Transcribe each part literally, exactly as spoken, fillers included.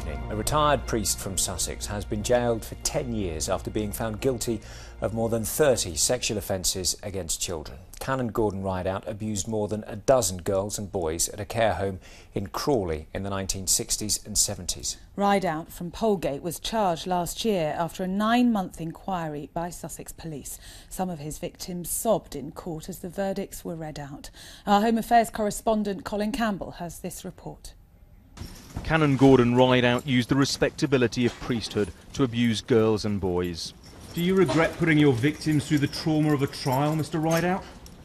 evening. A retired priest from Sussex has been jailed for ten years after being found guilty of more than thirty sexual offences against children. Canon Gordon Rideout abused more than a dozen girls and boys at a care home in Crawley in the nineteen sixties and seventies. Rideout from Polegate was charged last year after a nine-month inquiry by Sussex Police. Some of his victims sobbed in court as the verdicts were read out. Our Home Affairs correspondent Colin Campbell has this report. Canon Gordon Rideout used the respectability of priesthood to abuse girls and boys. Do you regret putting your victims through the trauma of a trial, Mister Rideout?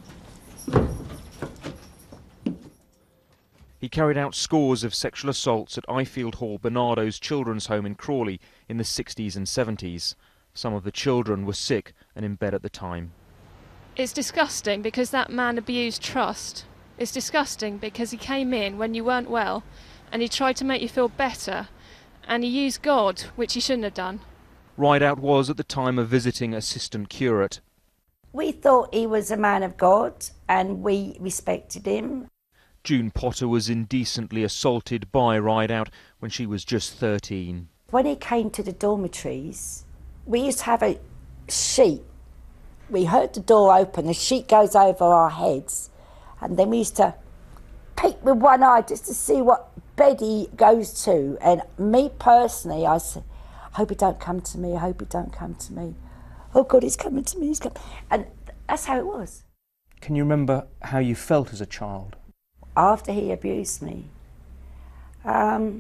He carried out scores of sexual assaults at Ifield Hall Barnardo's children's home in Crawley in the sixties and seventies. Some of the children were sick and in bed at the time. It's disgusting because that man abused trust. It's disgusting because he came in when you weren't well and he tried to make you feel better, and he used God, which he shouldn't have done. Rideout was at the time a visiting assistant curate. We thought he was a man of God and we respected him. June Potter was indecently assaulted by Rideout when she was just thirteen. When he came to the dormitories, we used to have a sheet. We heard the door open, the sheet goes over our heads, and then we used to peek with one eye just to see what bed he goes to. And me personally, I said, I hope he don't come to me, I hope he don't come to me. Oh God, he's coming to me, he's coming. And that's how it was. Can you remember how you felt as a child? After he abused me, um,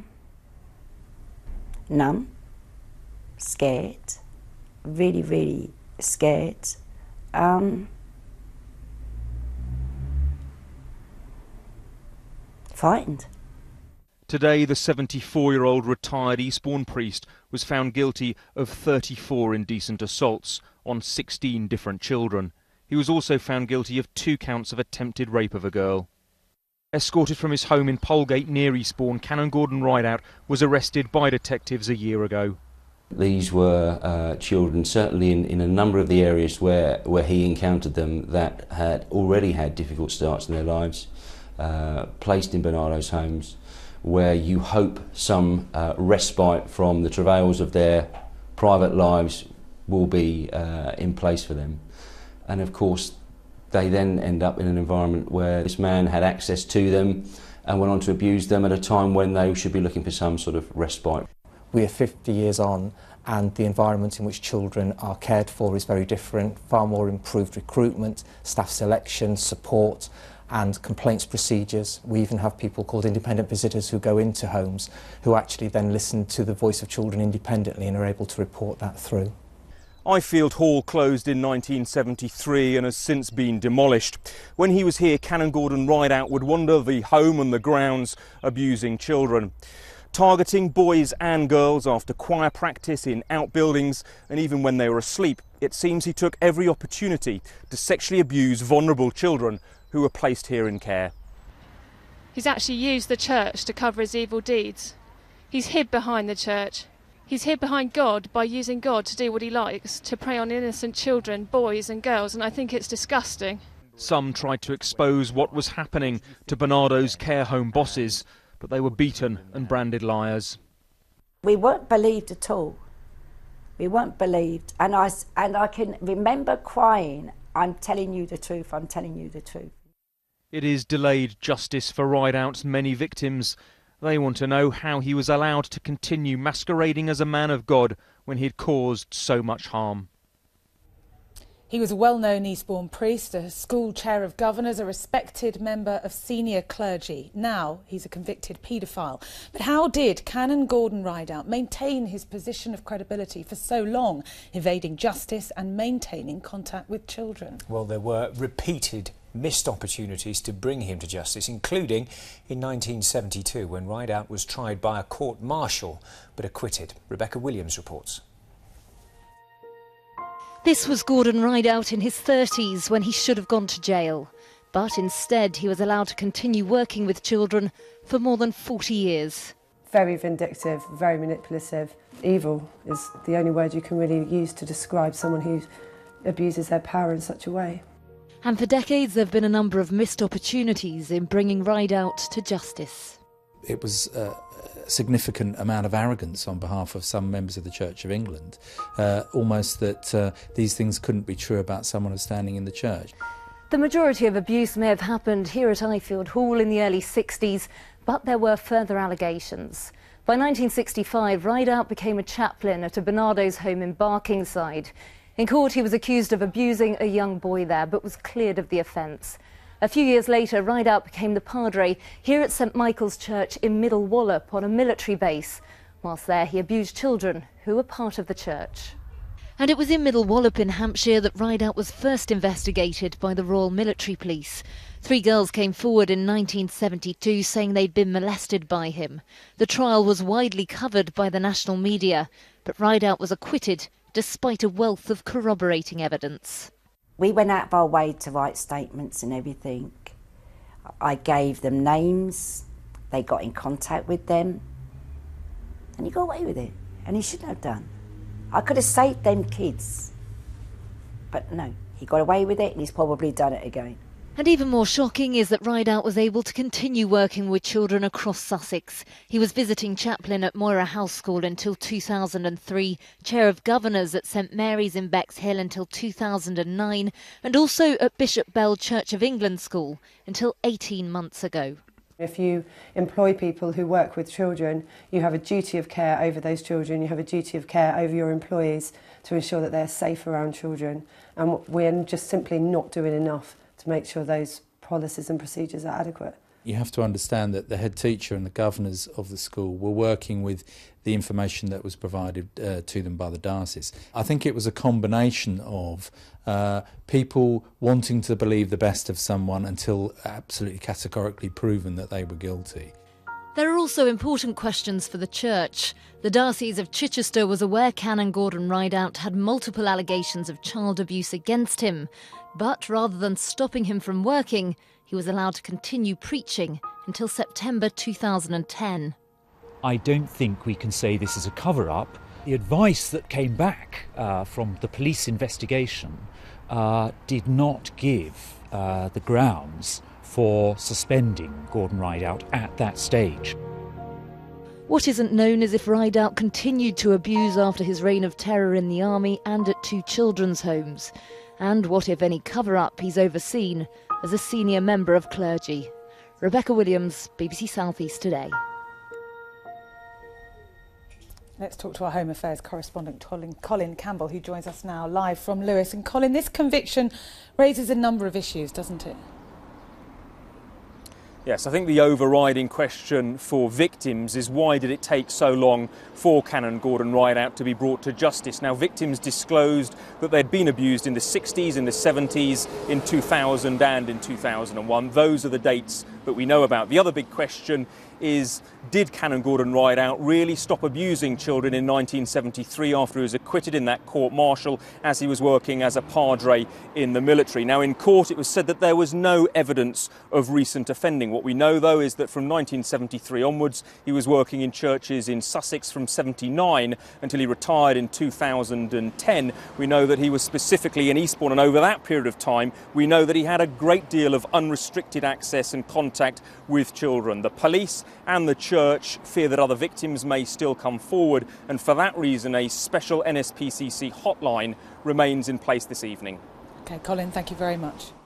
numb, scared, really, really scared. Um, frightened. Today, the seventy-four-year-old retired Eastbourne priest was found guilty of thirty-four indecent assaults on sixteen different children. He was also found guilty of two counts of attempted rape of a girl. Escorted from his home in Polegate near Eastbourne, Canon Gordon Rideout was arrested by detectives a year ago. These were uh, children, certainly in, in a number of the areas where, where he encountered them, that had already had difficult starts in their lives, uh, placed in Barnardo's homes, where you hope some uh, respite from the travails of their private lives will be uh, in place for them. And of course, they then end up in an environment where this man had access to them and went on to abuse them at a time when they should be looking for some sort of respite. We are fifty years on, and the environment in which children are cared for is very different. Far more improved recruitment, staff selection, support and complaints procedures. We even have people called independent visitors who go into homes who actually then listen to the voice of children independently and are able to report that through. Ifield Hall closed in nineteen seventy-three and has since been demolished. When he was here, Canon Gordon Rideout would wander the home and the grounds abusing children, targeting boys and girls after choir practice in outbuildings and even when they were asleep. It seems he took every opportunity to sexually abuse vulnerable children who were placed here in care. He's actually used the church to cover his evil deeds. He's hid behind the church. He's hid behind God by using God to do what he likes, to prey on innocent children, boys and girls, and I think it's disgusting. Some tried to expose what was happening to Barnardo's care home bosses, but they were beaten and branded liars. We weren't believed at all. We weren't believed. And I, and I can remember crying, I'm telling you the truth, I'm telling you the truth. It is delayed justice for Rideout's many victims. They want to know how he was allowed to continue masquerading as a man of God when he had caused so much harm. He was a well-known Eastbourne priest, a school chair of governors, a respected member of senior clergy. Now he's a convicted paedophile. But how did Canon Gordon Rideout maintain his position of credibility for so long, evading justice and maintaining contact with children? Well, there were repeated missed opportunities to bring him to justice, including in nineteen seventy-two when Rideout was tried by a court-martial but acquitted. Rebecca Williams reports. This was Gordon Rideout in his thirties when he should have gone to jail. But instead he was allowed to continue working with children for more than forty years. Very vindictive, very manipulative. Evil is the only word you can really use to describe someone who abuses their power in such a way. And for decades there have been a number of missed opportunities in bringing Rideout to justice. it was uh, a significant amount of arrogance on behalf of some members of the Church of England, uh, almost that uh, these things couldn't be true about someone who's standing in the church. The majority of abuse may have happened here at Ifield Hall in the early sixties, but there were further allegations. By nineteen sixty-five, Rideout became a chaplain at a Barnardo's home in Barkingside. In court, he was accused of abusing a young boy there, but was cleared of the offence. A few years later, Rideout became the padre here at St Michael's Church in Middle Wallop on a military base. Whilst there, he abused children who were part of the church. And it was in Middle Wallop in Hampshire that Rideout was first investigated by the Royal Military Police. Three girls came forward in nineteen seventy-two saying they'd been molested by him. The trial was widely covered by the national media, but Rideout was acquitted despite a wealth of corroborating evidence. We went out of our way to write statements and everything. I gave them names, they got in contact with them, and he got away with it, and he shouldn't have done. I could have saved them kids, but no, he got away with it and he's probably done it again. And even more shocking is that Rideout was able to continue working with children across Sussex. He was visiting chaplain at Moira House School until two thousand three, chair of governors at St Mary's in Bexhill until two thousand nine, and also at Bishop Bell Church of England School until eighteen months ago. If you employ people who work with children, you have a duty of care over those children, you have a duty of care over your employees to ensure that they're safe around children. And we're just simply not doing enough to make sure those policies and procedures are adequate. You have to understand that the head teacher and the governors of the school were working with the information that was provided uh, to them by the diocese. I think it was a combination of uh, people wanting to believe the best of someone until absolutely categorically proven that they were guilty. There are also important questions for the Church. The Diocese of Chichester was aware Canon Gordon Rideout had multiple allegations of child abuse against him, but rather than stopping him from working, he was allowed to continue preaching until September two thousand ten. I don't think we can say this is a cover-up. The advice that came back uh, from the police investigation uh, did not give uh, the grounds for suspending Gordon Rideout at that stage. What isn't known is if Rideout continued to abuse after his reign of terror in the army and at two children's homes, and what, if any, cover-up he's overseen as a senior member of clergy. Rebecca Williams, B B C South East Today. Let's talk to our Home Affairs correspondent Colin, Colin Campbell, who joins us now live from Lewes. And Colin, this conviction raises a number of issues, doesn't it? Yes, I think the overriding question for victims is why did it take so long for Canon Gordon Rideout to be brought to justice? Now, victims disclosed that they'd been abused in the sixties, in the seventies, in two thousand and in two thousand one. Those are the dates that we know about. The other big question is, did Canon Gordon Rideout really stop abusing children in nineteen seventy-three after he was acquitted in that court-martial as he was working as a padre in the military? Now, in court it was said that there was no evidence of recent offending. What we know, though, is that from nineteen seventy-three onwards he was working in churches in Sussex from seventy-nine until he retired in two thousand ten. We know that he was specifically in Eastbourne, and over that period of time we know that he had a great deal of unrestricted access and contact with children. The police and the church fear that other victims may still come forward, and for that reason a special N S P C C hotline remains in place this evening. OK, Colin, thank you very much.